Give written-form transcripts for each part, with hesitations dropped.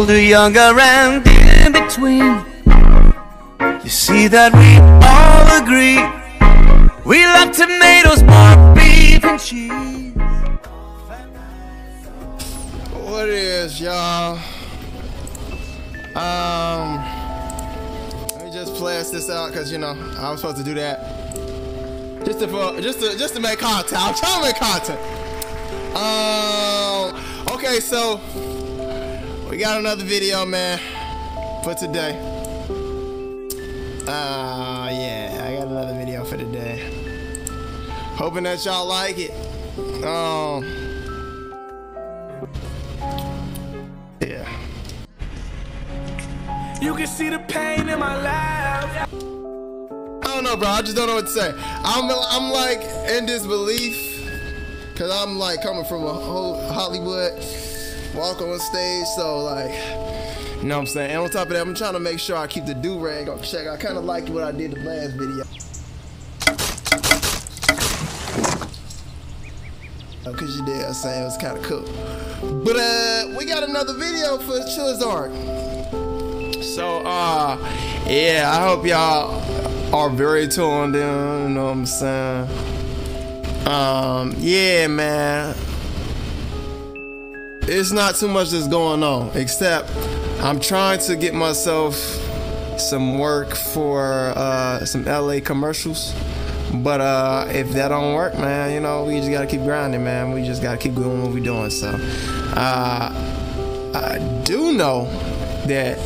older, younger, and in between. You see that we all agree we love tomatoes, more beef and cheese. What it is, y'all? Let me just flash this out, cause you know I was supposed to do that just to make content. I'm trying to make content. Okay, so we got another video, man, for today. Yeah, I got another video for today. Hoping that y'all like it. Yeah. You can see the pain in my laugh. I don't know, bro. I just don't know what to say. I'm like in disbelief, cause I'm like coming from a whole Hollywood walk on stage, so like, you know what I'm saying. And on top of that, I'm trying to make sure I keep the do-rag on check. I kind of liked what I did the last video. Cause you did, I say it was kind of cool. But we got another video for Charizard. So yeah, I hope y'all are very tuned in, you know what I'm saying? Yeah, man. It's not too much that's going on, except I'm trying to get myself some work for some LA commercials. But if that don't work, man, you know, we just gotta keep grinding, man. We just gotta keep doing what we're doing. So I do know that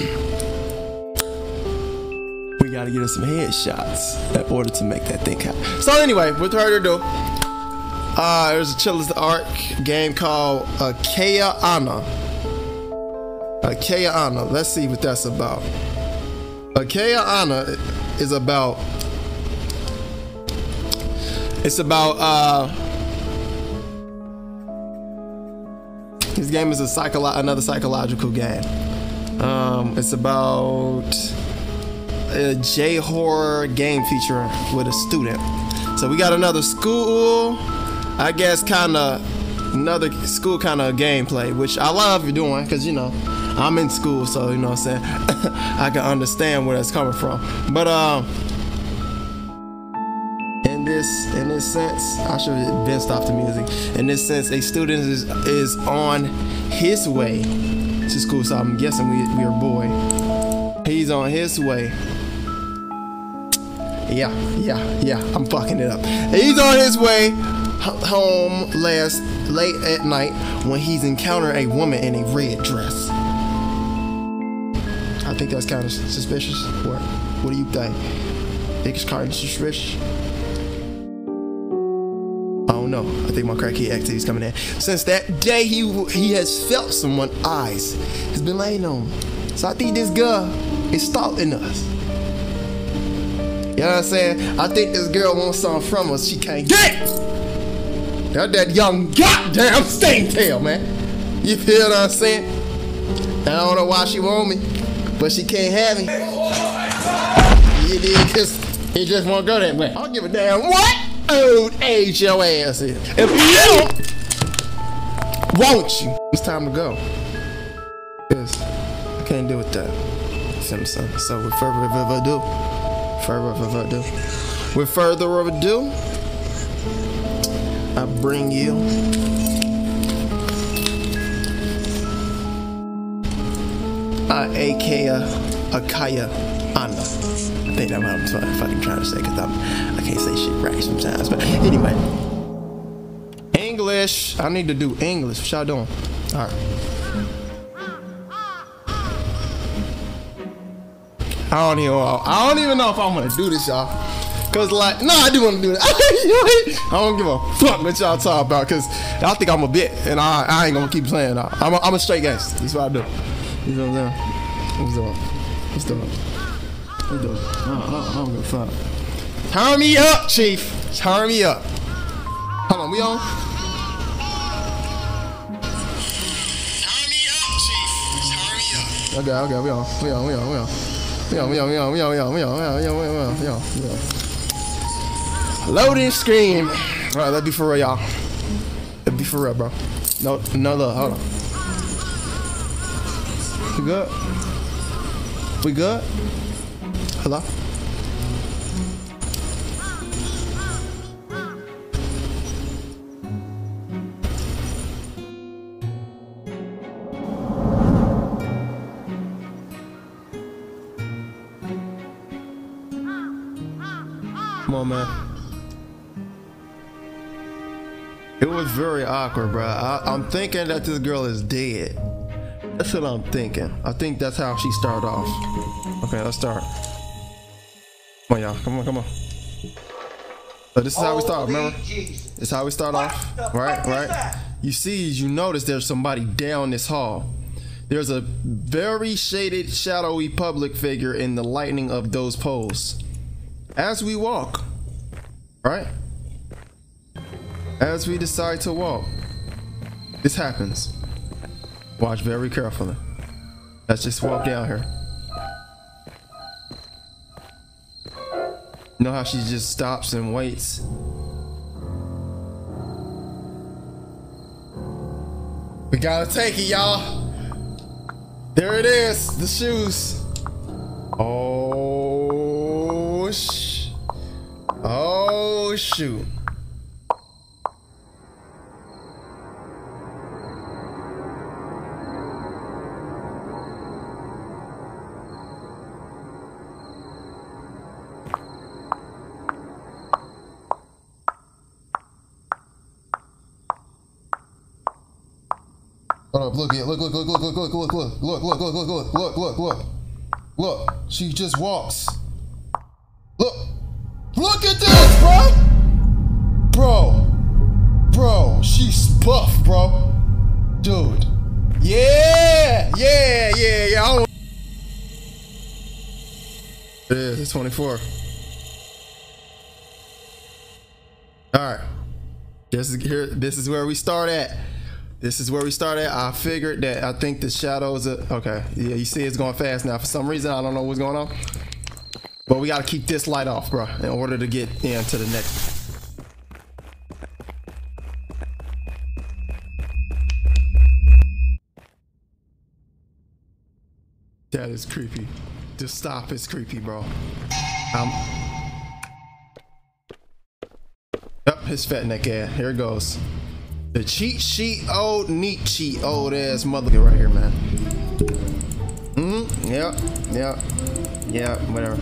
we gotta get us some headshots in order to make that thing happen. So anyway, with further ado, there's a Chillers Arc game called Akea Ana. Akea Ana. Let's see what that's about. Akea Ana is about. It's about this game is another psychological game. It's about a J-horror game feature with a student. So we got another school, I guess, another school kind of gameplay, which I love doing, because you know I'm in school, so you know what I'm saying. I can understand where that's coming from. But in this sense, I should have been stopped the music. In this sense, a student is on his way to school. So I'm guessing we are boy. He's on his way. Yeah. I'm fucking it up. He's on his way home late at night when he's encountered a woman in a red dress. I think that's kind of suspicious. What do you think? It's kind of suspicious. No, I think my crackhead activity is coming in. Since that day, he has felt someone's eyes has been laying on him. So I think this girl is stalking us. You know what I'm saying? I think this girl wants something from us she can't get. That young goddamn Stingtail, man. You feel what I'm saying? I don't know why she want me, but she can't have me. You did, cause he just won't go that way. I don't give a damn what old age your ass is. If you don't want you, it's time to go. Yes, I can't deal with that. Simpson. So with further ado, I bring you Akea Ana. I think that's what I'm fucking trying to say, because I can't say shit right sometimes. But anyway, English. I need to do English. What y'all doing? All right. I don't even know if I'm gonna do this, y'all. Cause like, no, I do want to do it. I don't give a fuck what y'all talk about, cause y'all think I'm a bit, and I ain't gonna keep playing. I'm a straight gangster. That's what I do. You know what I'm saying? Let's do it. I don't give a fuck. Turn me up, Chief. Turn me up. Hold on, we on? Turn me up, Chief. Turn me up. Okay, we on. Loading screen. Alright, let's be for real, y'all. Let's be for real, bro. No love, hold on. good? We good? Hello? Come on, man. It was very awkward, bro. I'm thinking that this girl is dead. That's what I'm thinking. I think that's how she started off. Okay, let's start. Come on, y'all. Come on, come on. So this is how we start, remember? This is how we start off. Right? You notice there's somebody down this hall. There's a very shaded, shadowy public figure in the lighting of those poles. As we walk, right? As we decide to walk, this happens. Watch very carefully. Let's just walk down here. You know how she just stops and waits? We gotta take it, y'all. There it is, the shoes. Oh, shoot. Hold up, look. Look, she just walks. Look at this, bro, she's buff, bro. Dude. Yeah. It is, it's 24. All right. This is where we start at. I figured that. I think the shadows are okay. Yeah, you see it's going fast now. For some reason, I don't know what's going on. But we got to keep this light off, bro, in order to get into the next. That is creepy. Just stop. It's creepy, bro. Yep, his fat neck ass. Here it goes. The cheat sheet, old neat cheat, old ass mother right here, man. Yep, whatever.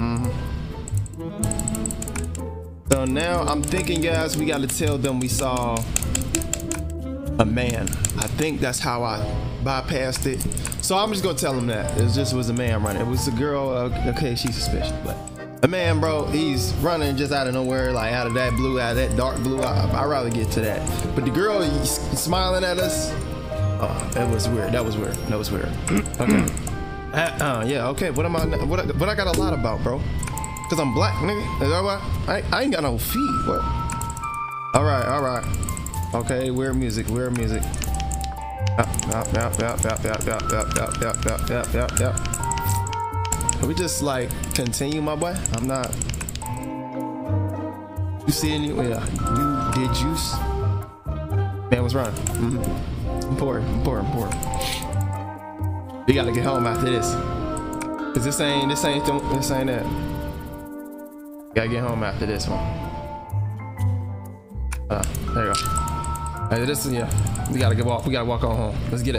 So now I'm thinking, guys, we gotta tell them we saw a man. I think that's how I bypassed it. So I'm just gonna tell them that it just was a man running. It was a girl. Okay, she's suspicious, but a man, bro, he's running just out of nowhere, like out of that blue, out of that dark blue. I'd rather get to that. But the girl, he's smiling at us. Oh, that was weird. That was weird. Okay. Yeah. Okay. What I got a lot about, bro? Cause I'm black, nigga. Is that what? I ain't got no feet. What? All right. Okay. Weird music. Yep. Can we just like continue, my boy? I'm not. You see any? Yeah, you did juice. Man was running. I'm poor. We gotta get home after this. Cause this ain't that. Gotta get home after this one. There you go. Hey, this is, yeah. We gotta walk on home. Let's get it.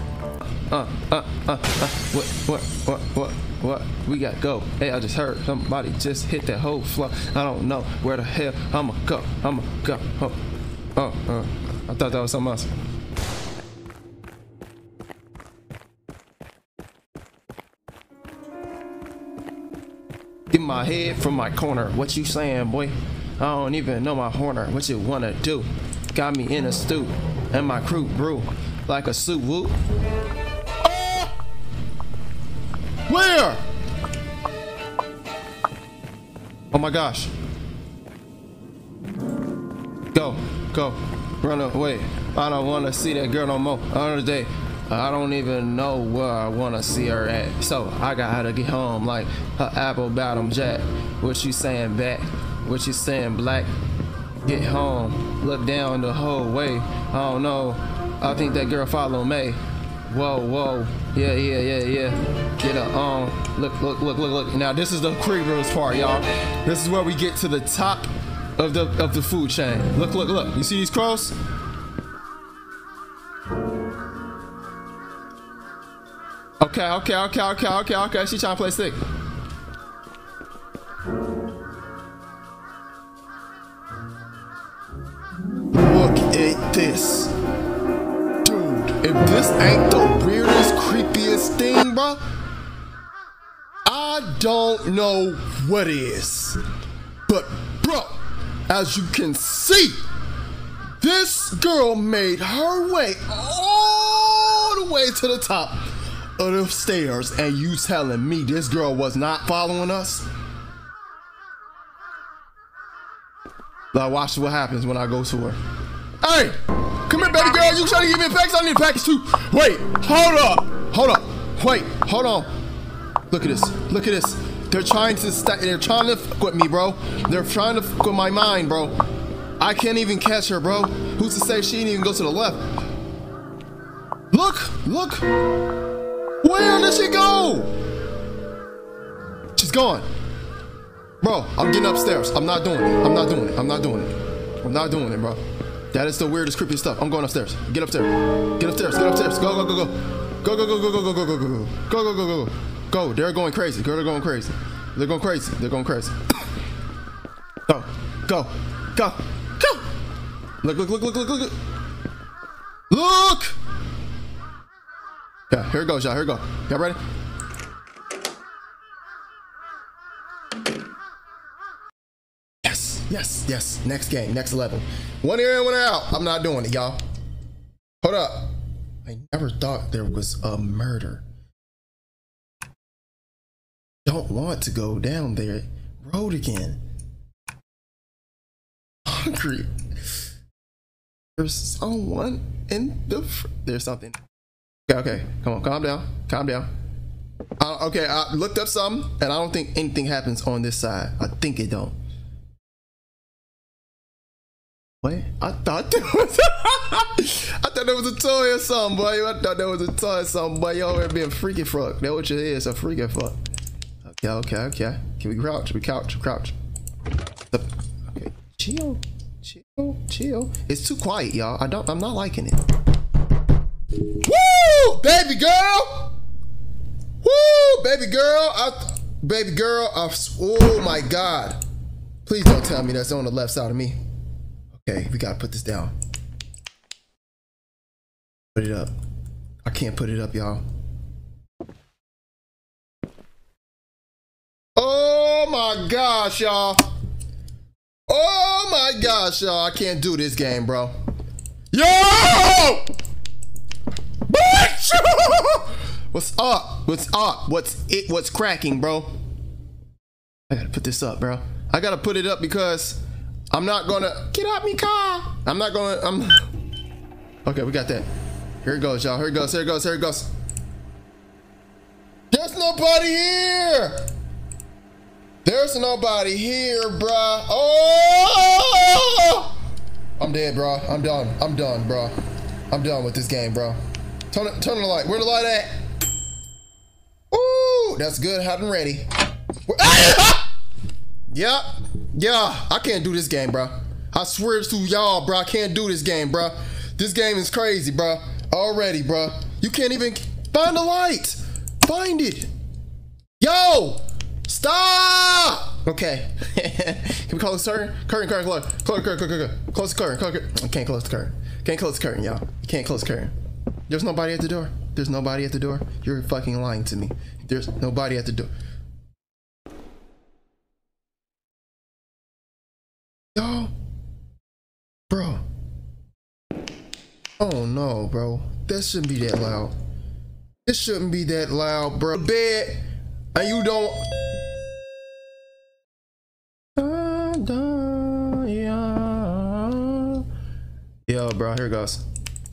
What? We gotta go. Hey, I just heard somebody just hit that whole floor. I don't know where the hell I'ma go. I thought that was something else. Get my head from my corner. What you saying, boy? I don't even know my horner. What you wanna do? Got me in a stew, and my crew brew like a soup. Whoop. Where? Oh my gosh. Go. Run away. I don't wanna see that girl no more. Another day. I don't even know where I wanna see her at. So I gotta get home like her apple bottom jack. What you saying, back? What you saying, black? Get home. Look down the whole way. I don't know. I think that girl follow me. Whoa. Yeah. Get up. Look. Now this is the creepers part, y'all. This is where we get to the top of the food chain. Look. You see these crows? Okay. She trying to play sick. Look at this. Dude, if this ain't the weirdest, creepiest thing, bro, I don't know what is. But, bro, as you can see, this girl made her way all the way to the top of the stairs, and you telling me this girl was not following us? Now watch what happens when I go to her. Hey, come here, baby girl. You trying to give me a package? I need a package too. Wait, hold up. Wait, hold on. Look at this. They're trying to fuck with me, bro. They're trying to fuck with my mind, bro. I can't even catch her, bro. Who's to say she didn't even go to the left? Look. Where did she go? She's gone. Bro, I'm getting upstairs. I'm not doing it. I'm not doing it, bro. That is the weirdest, creepy stuff. I'm going upstairs. Get upstairs. Go. Go. They're going crazy. They're going crazy. Go. Look. Yeah, here it goes, y'all. Y'all ready? Yes. Next game, next level. One ear in, one ear out. I'm not doing it, y'all. Hold up. I never thought there was a murder. Don't want to go down there road again. Hungry. There's someone in the there's something. Okay. Come on, calm down. Okay, I looked up something, and I don't think anything happens on this side. I think it don't. What? I thought there was a toy or something, boy. You over being freaky fuck. That's what you is, a freaky fuck. Okay. Can we crouch? Crouch. Okay, chill. It's too quiet, y'all. I'm not liking it. Woo! Baby girl. Oh my God. Please don't tell me that's on the left side of me. Okay, we gotta put this down. Put it up. I can't put it up, y'all. Oh my gosh, y'all. I can't do this game, bro. Yo! What's up? What's cracking, bro? I gotta put this up, bro. I gotta put it up because I'm not gonna get out me car. Okay, we got that. Here it goes, y'all. Here it goes. There's nobody here, bruh. Oh! I'm dead, bro. I'm done, bro. I'm done with this game, bro. Turn the light. Where the light at? Ooh, that's good. Hot and ready. Yeah. I can't do this game, bro. I swear to y'all, bro. I can't do this game, bro. This game is crazy, bro. Already, bro. You can't even find the light. Find it. Yo, stop. Okay. Can we close the curtain? Curtain, close the curtain. I can't close the curtain. Can't close the curtain, y'all. You can't close the curtain. There's nobody at the door. You're fucking lying to me. There's nobody at the door. Yo, bro. Oh no, bro. That shouldn't be that loud. It shouldn't be that loud, bro. Bed, and you don't. Yo, bro. Here it goes.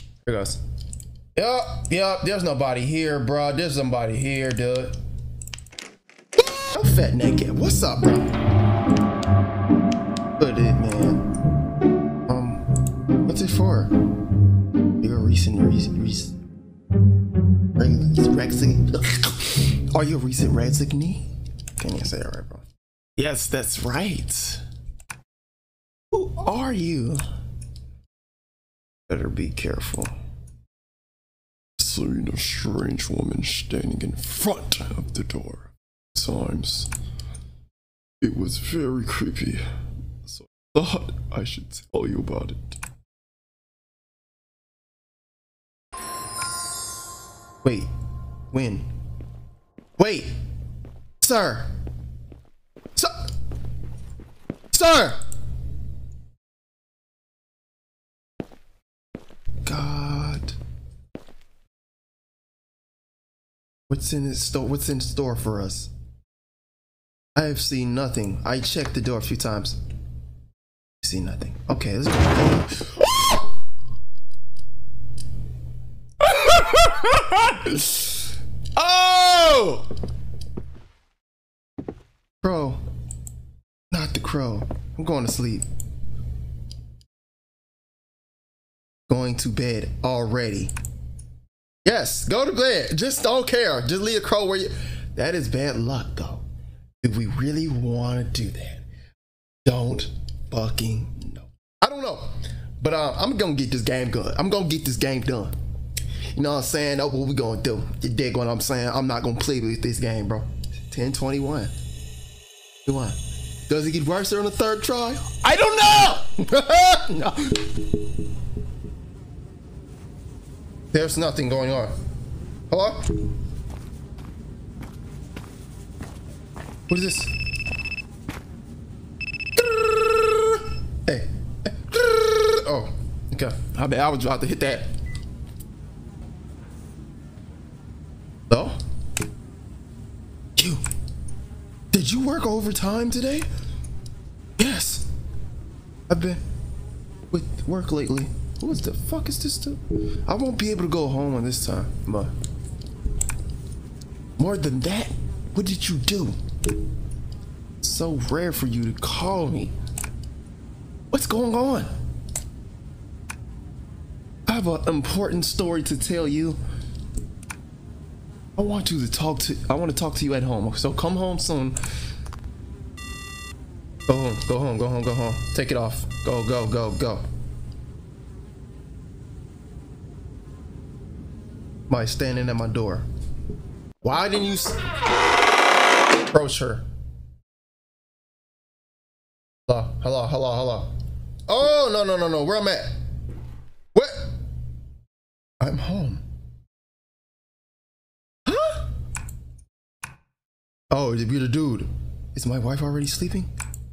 Yup. There's nobody here, bro. There's somebody here, dude. I'm fat naked. What's up, bro? Put it, man. What's it for? You're recent. Are you a recent resignee? Can't even say that right, bro. Yes, that's right. Who are you? Better be careful. Seen a strange woman standing in front of the door. Sometimes it was very creepy, so I thought I should tell you about it. Wait, when? Wait, sir! Sir! God. What's in this store? What's in store for us? I have seen nothing. I checked the door a few times. See nothing. Okay, let's go. Oh! Crow. Not the crow. I'm going to sleep. Going to bed already. Yes, go to bed. Just don't care. Just leave a crow where you... That is bad luck, though. If we really want to do that, don't fucking know. I don't know. But I'm going to get this game done. I'm going to get this game done. You know what I'm saying? That's what we going to do. You dig what I'm saying? I'm not going to play with this game, bro. 10-21. Come on. Does it get worse on the third try? I don't know! No. There's nothing going on. Hello? What is this? Hey. Oh, okay. I was about to hit that. Hello? You. Did you work overtime today? Yes. I've been with work lately. What the fuck is this stuff? I won't be able to go home on this time, but more than that, what did you do? It's so rare for you to call me. What's going on? I have an important story to tell you. I want to talk to you at home. So come home soon. Go home, go home, go home, go home. Take it off. Go, go, go, go. Somebody standing at my door. Why didn't you approach her? Hello, hello, hello, hello. Oh, no, no, no, no. Where I'm at? What? I'm home. Huh? Oh, you're the dude. Is my wife already sleeping?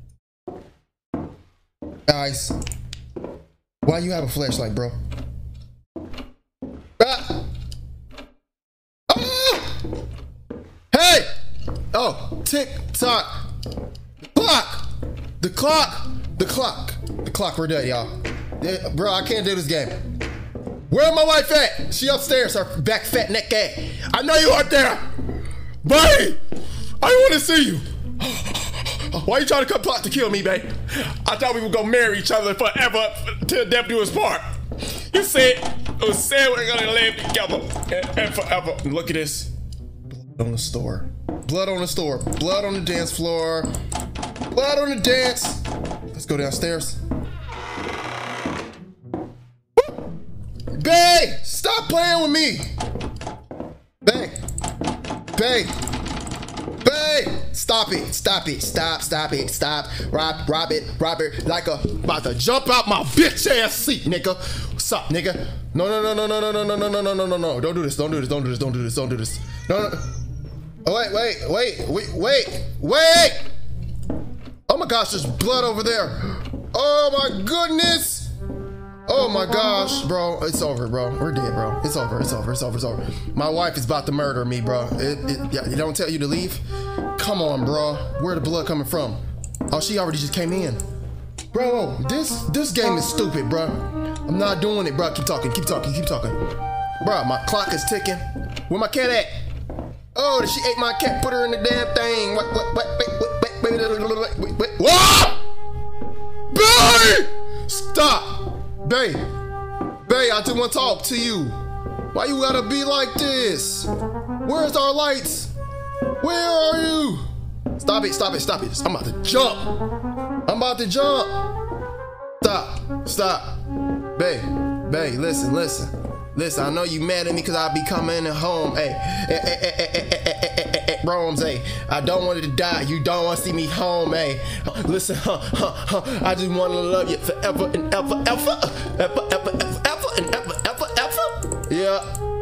Guys, why you have a flashlight, bro? Ah! Oh! Hey! Oh, tick tock. Clock! The clock! The clock! The clock, we're dead, y'all. Yeah, bro, I can't do this game. Where my wife at? She upstairs, her back fat neck ass. I know you aren't there! Buddy! I want to see you! Why you trying to come plot to kill me, babe? I thought we were gonna marry each other forever till death do us part. You said we're gonna live together and forever. And look at this. Blood on the store. Blood on the store. Blood on the dance floor. Blood on the dance. Let's go downstairs. Babe! Stop playing with me! Babe! Babe! Babe! Stop it! Stop it! Stop it! Stop! Rob it! Like a about to jump out my bitch ass seat, nigga. What's up, nigga? No! Don't do this! Don't do this! No! Oh, wait! Oh my gosh, there's blood over there. Oh my goodness! Oh my gosh, bro. It's over, bro. We're dead, bro. It's over. My wife is about to murder me, bro. It don't tell you to leave? Come on, bro. Where the blood coming from? Oh, she already just came in. Bro, this game is stupid, bro. I'm not doing it, bro. Keep talking. Bro, my clock is ticking. Where my cat at? Oh, she ate my cat. Put her in the damn thing. What? Babe! Stop! Babe, I just want to talk to you. Why you gotta be like this? Where's our lights? Where are you? Stop it, stop it, stop it. I'm about to jump. I'm about to jump. Stop, stop. Babe, listen. Listen, I know you mad at me because I be coming home. Hey, Rome's, hey, I don't want it to die. You don't want to see me home, hey. Listen, I just want to love you forever and ever. Yeah.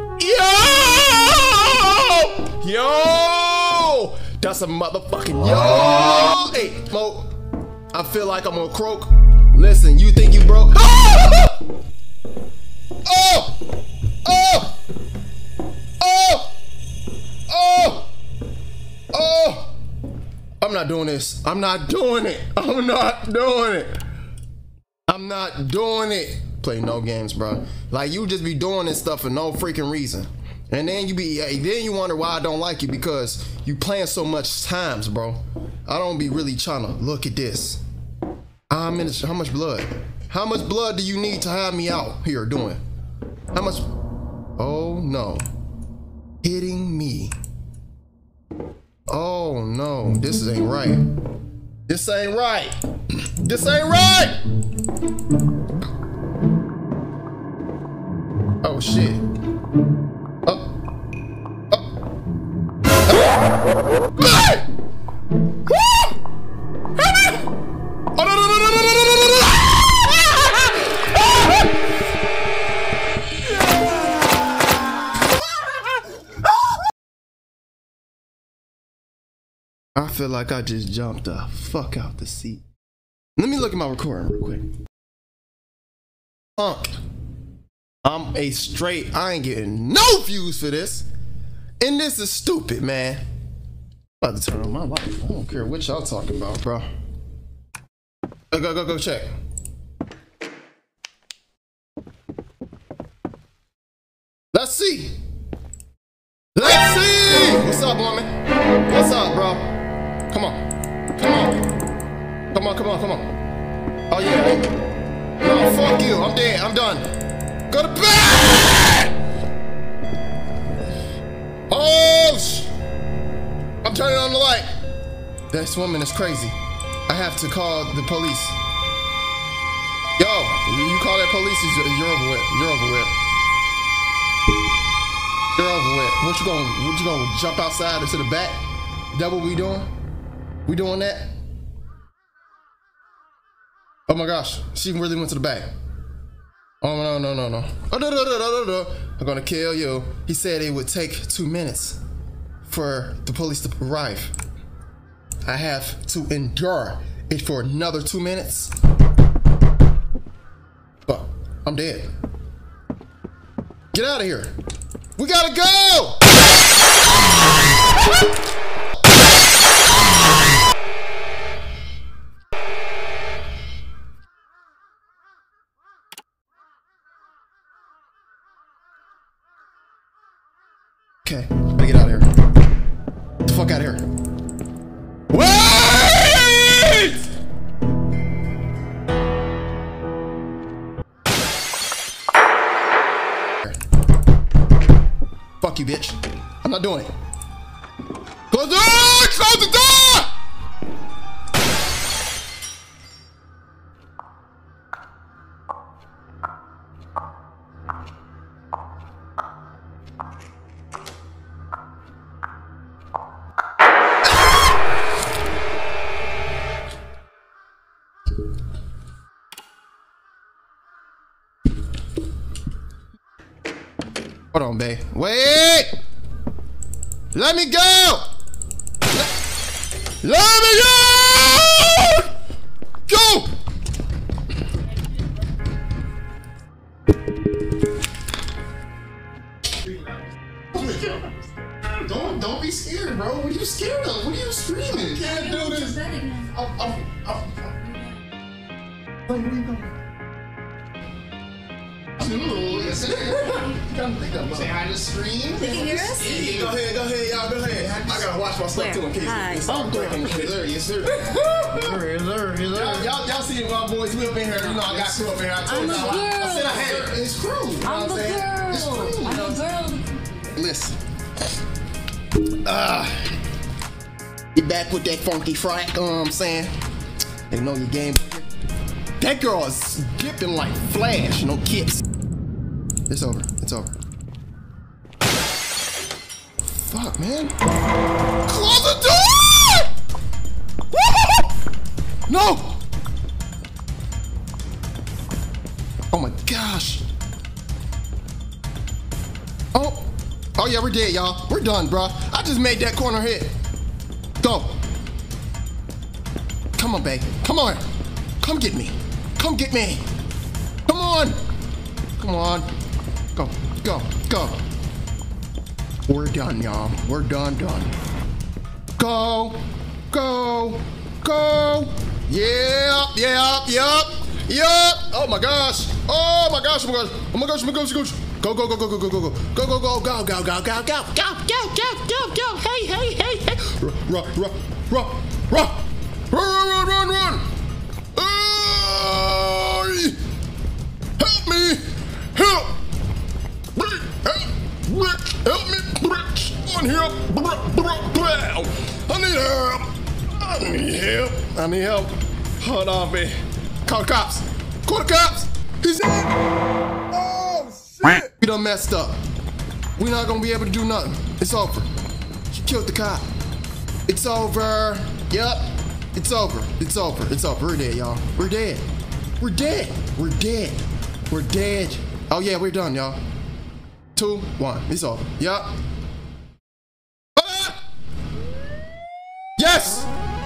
Yo! That's a motherfucking yo! Hey, Mo, I feel like I'm gonna croak. Listen, you think you broke? I'm not doing this. I'm not doing it. Play no games, bro. Like, you just be doing this stuff for no freaking reason. And then you wonder why I don't like you, because you playing so much times, bro. I don't be really trying to look at this. How much blood? How much blood do you need to have me out here doing? How much? Oh no. Hitting me. Oh no, this ain't right. This ain't right. This ain't right. Oh shit. I feel like I just jumped the fuck out the seat. Let me look at my recording real quick. Punk. I'm a straight, I ain't getting no views for this. And this is stupid, man. I'm about to turn on my light. I don't care what y'all talking about, bro. Go check. Let's see. What's up, woman? What's up, bro? Come on. Oh yeah. No, fuck you. I'm dead. I'm done. Go to bed! Oh, I'm turning on the light. This woman is crazy. I have to call the police. Yo, you call that police, you're over with. You're over with. What you gonna jump outside or to the back? That what we doing? We doing that? Oh my gosh, she really went to the back. Oh no. I'm gonna kill you. He said it would take 2 minutes for the police to arrive. I have to endure it for another 2 minutes. But I'm dead. Get out of here. We gotta go! Okay, I get out of here. Get the fuck out of here. Wait! Fuck you, bitch. I'm not doing it. Close the door! Close the door! Hold on, babe. Wait! Let me go! Let me go! Go! Don't be scared, bro. What are you scared of? What are you screaming? You can't do this. Where are you going? Say hi to stream. They can hear us? Yeah, go ahead, y'all, go ahead. I gotta watch my stuff too in case it's all breaking. Yes, sir. Y'all see my boys, we up in here. You know, I got crew up in here. I told y'all. I said I had it. It's crew. You know what I'm saying? It's crew. I'm a girl. Listen. Be back with that funky frack, you know what I'm saying? They know your game. That girl is dipping like Flash, no kicks. It's over, it's over. Fuck, man. Close the door! Woo! No! Oh my gosh. Oh yeah, we're dead, y'all. We're done, bro. I just made that corner hit. Go. Come on, babe. Come on. Come get me. Come get me. Come on. Come on. Go, go, go. We're done, y'all. We're done. Go, go, go. Yep. Oh my gosh. Oh my gosh. Go. Hey. Run. Help me. Help me. On here. I need help. Hold on, man. Call the cops. He's in. Oh, shit. We done messed up. We're not gonna be able to do nothing. It's over. She killed the cop. It's over. Yep. It's over. We're dead, y'all. We're dead. Oh, yeah, we're done, y'all. 2, 1. It's over. Yep. Yes!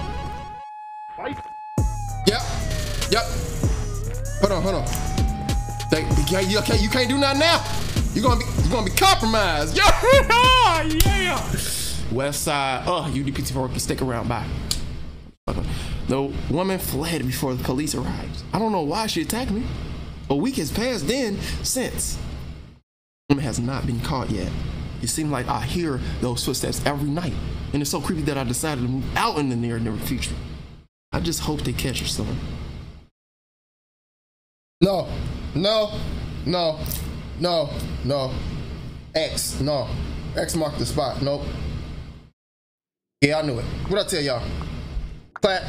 Yep. Hold on. You can't do nothing now. You're gonna be compromised. Yeah. West Side. UDPT4 can stick around. Bye. The woman fled before the police arrived. I don't know why she attacked me. A week has passed then since. The woman has not been caught yet. It seems like I hear those footsteps every night, and it's so creepy that I decided to move out in the near future. I just hope they catch her soon. No. X marked the spot. Nope. Yeah, I knew it. What'd I tell y'all? Clap.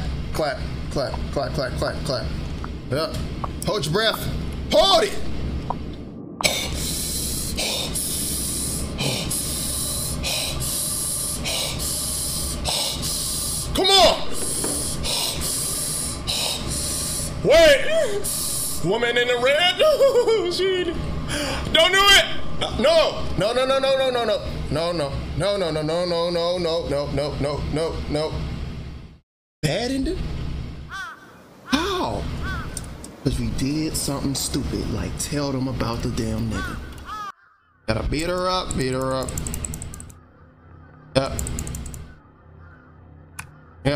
Yep. Hold your breath. Hold it. Come on. Wait. Woman in the red. She don't do it. No. Bad ending? How? Because we did something stupid, like tell them about the damn nigga. Gotta beat her up. Yep.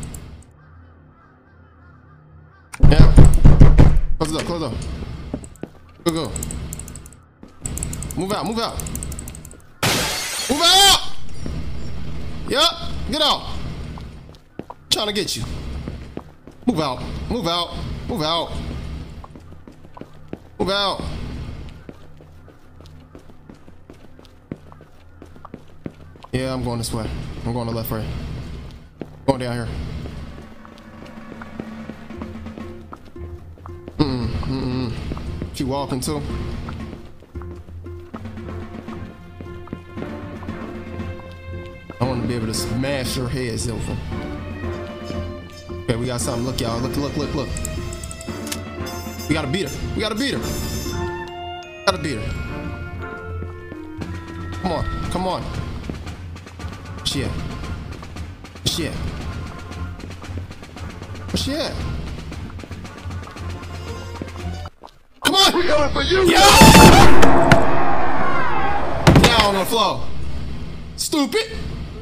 Close up. Go. Move out. Yep, get out. Trying to get you. Move out. Yeah, I'm going this way. I'm going to left, right. Going down here. She walking too. I want to be able to smash her heads over. Okay, we got something. Look, y'all. Look. We gotta beat her. Come on. Shit. Where's she at? Come on! We're going for you! Yeah! Down on the floor. Stupid.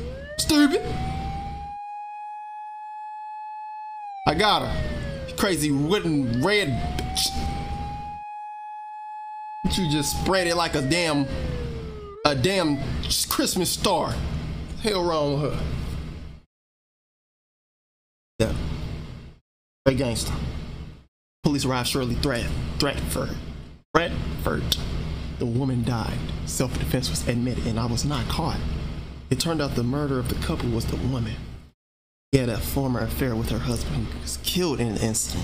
I got her. Crazy wooden red bitch. You just spread it like a damn Christmas star. Hell wrong with her. Yeah. Hey gangster. Police arrived shortly. Threatford. The woman died. Self-defense was admitted and I was not caught. It turned out the murderer of the couple was the woman. He had a former affair with her husband who was killed in an incident.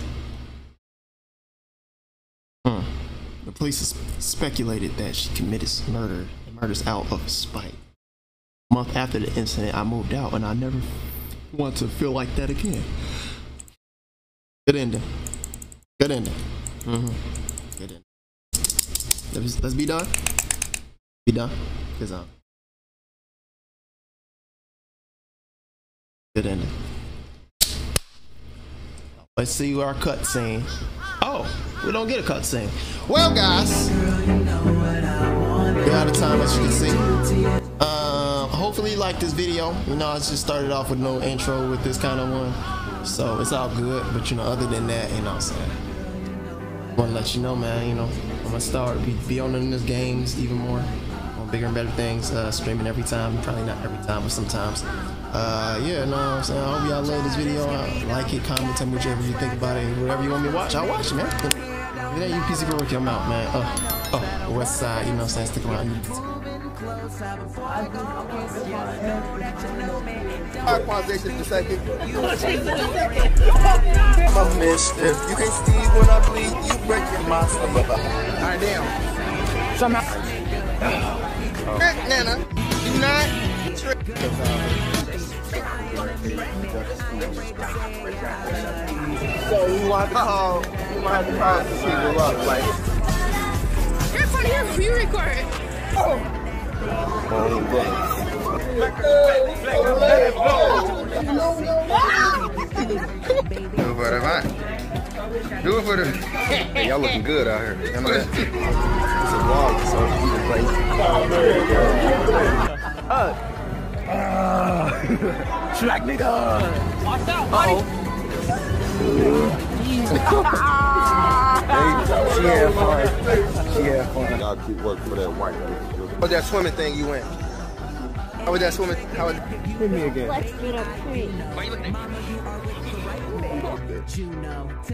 The police speculated that she committed murders out of spite. A month after the incident, I moved out, and I never want to feel like that again. Good ending. Good ending. Good ending. Let's be done. Be done. Cause good ending. Let's see our cutscene. Oh, we don't get a cutscene. Well, guys, we're out of time, as you can see. Hopefully you like this video. You know, I just started off with no intro with this kind of one, so it's all good. But you know, other than that, you know what I'm saying, I want to let you know, man, you know, I'm gonna start be on in this games even more, on bigger and better things, streaming every time. Probably not every time, but sometimes. Yeah, no, I'm saying, I hope y'all love this video. Like it, comment, tell me whatever you think about it. Whatever you want me to watch, I'll watch it, man. That UPC for work, I'm out, man. West Side, you know what I'm saying, stick around. Pausation for a second. I'm a mister. You can see when I bleed, you break your monster. Alright, damn. Somehow. Nana, you not so we want to call some people up, like. You're funny, you record. Do it for the man. Do it for the. Hey, y'all looking good out here. You know that? It's a vlog, so you can play. Slack nigga. Watch out, buddy. She had fun. She had fun. Y'all keep working for that white. How was that swimming thing you went? How was that swimming? How was with me again? Let's get a print. Why you looking at me?